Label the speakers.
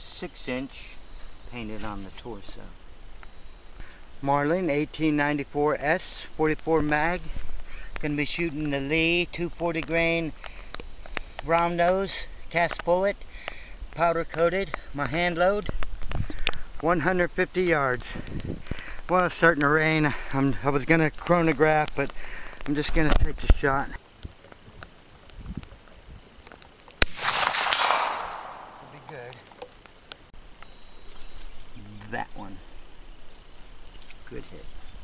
Speaker 1: 6" painted on the torso. Marlin 1894 S 44 mag. Gonna be shooting the Lee 240 grain round nose cast bullet, powder coated. My hand load 150 yards. Well, it's starting to rain. I was gonna chronograph, but I'm just gonna take the shot. It'll be good. That one. Good hit.